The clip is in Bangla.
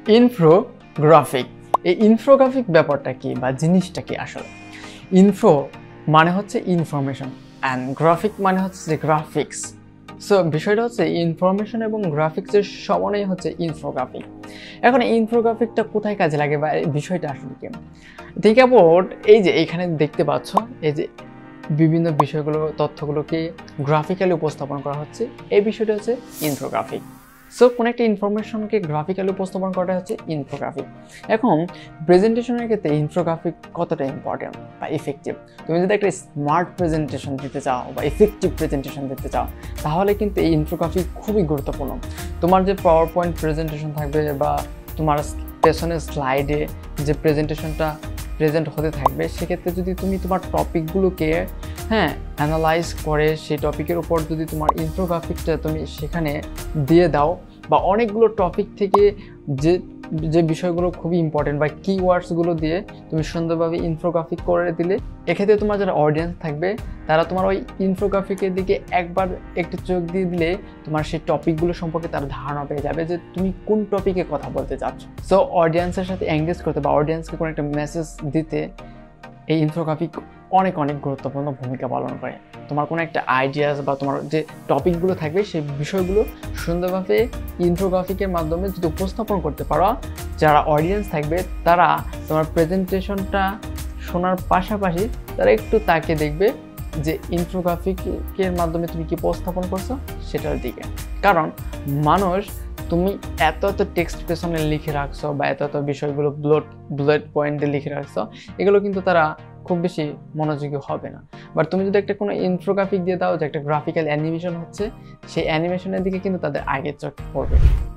ইনফোগ্রাফিক। এই ইনফোগ্রাফিক ব্যাপারটা কি বা জিনিসটা কি আসলে? ইনফো মানে হচ্ছে ইনফরমেশন অ্যান্ড গ্রাফিক মানে হচ্ছে যে গ্রাফিক্স। সো বিষয়টা হচ্ছে ইনফরমেশন এবং গ্রাফিক্সের সমানেই হচ্ছে ইনফোগ্রাফিক। এখন ইনফোগ্রাফিকটা কোথায় কাজে লাগে বা এই বিষয়টা আসলে কি? থিংক অ্যাবাউট এই যে এখানে দেখতে পাচ্ছ এই যে বিভিন্ন বিষয়গুলো তথ্যগুলোকে গ্রাফিক্যালি উপস্থাপন করা হচ্ছে, এই বিষয়টা হচ্ছে ইনফোগ্রাফিক। সো কোনো একটা ইনফরমেশনকে গ্রাফিক্যালি উপস্থাপন করাটা হচ্ছে ইনফোগ্রাফিক। এখন প্রেজেন্টেশনের ক্ষেত্রে ইনফোগ্রাফিক কতটা ইম্পর্টেন্ট বা ইফেক্টিভ, তুমি যদি একটা স্মার্ট প্রেজেন্টেশন দিতে চাও বা ইফেক্টিভ প্রেজেন্টেশন দিতে চাও তাহলে কিন্তু এই ইনফোগ্রাফিক খুবই গুরুত্বপূর্ণ। তোমার যে পাওয়ার পয়েন্ট প্রেজেন্টেশন থাকবে বা তোমার পেছনের স্লাইডে যে প্রেজেন্টেশনটা প্রেজেন্ট হতে থাকবে, সেক্ষেত্রে যদি তুমি তোমার টপিকগুলোকে অ্যানালাইজ করে সেই টপিকের উপর যদি তোমার ইনফোগ্রাফিকটা তুমি সেখানে দিয়ে দাও বা অনেকগুলো টপিক থেকে যে বিষয়গুলো খুবই ইম্পর্টেন্ট বা কিওয়ার্ডসগুলো দিয়ে তুমি সুন্দরভাবে ইনফোগ্রাফিক করে দিলে, এক্ষেত্রে তোমার যারা অডিয়েন্স থাকবে তারা তোমার ওই ইনফোগ্রাফিকের দিকে একবার একটু চোখ দিয়ে দিলে তোমার সেই টপিকগুলো সম্পর্কে তার ধারণা পেয়ে যাবে যে তুমি কোন টপিকে কথা বলতে চাচ্ছ। সো অডিয়েন্সের সাথে এঙ্গেজ করতে বা অডিয়েন্সকে কোনো একটা মেসেজ দিতে এই ইনফোগ্রাফিক অনেক গুরুত্বপূর্ণ ভূমিকা পালন করে। তোমার কোনো একটা আইডিয়াস বা তোমার যে টপিকগুলো থাকবে সেই বিষয়গুলো সুন্দরভাবে ইনফোগ্রাফিকের মাধ্যমে যদি উপস্থাপন করতে পারো, যারা অডিয়েন্স থাকবে তারা তোমার প্রেজেন্টেশনটা শোনার পাশাপাশি তারা একটু তাকিয়ে দেখবে যে ইনফোগ্রাফিকের মাধ্যমে তুমি কি উপস্থাপন করছো সেটার দিকে। কারণ মানুষ তুমি এত টেক্সট পেছনে লিখে রাখছো বা এত বিষয়গুলো বুলেট পয়েন্টে লিখে রাখছো, এগুলো কিন্তু তারা খুব বেশি মনোযোগী হবে না। বাট তুমি যদি একটা কোনো ইনফোগ্রাফিক দিয়ে দাও যে একটা গ্রাফিক্যাল অ্যানিমেশন হচ্ছে, সেই অ্যানিমেশনের দিকে কিন্তু তাদের আগে চোখ পড়বে।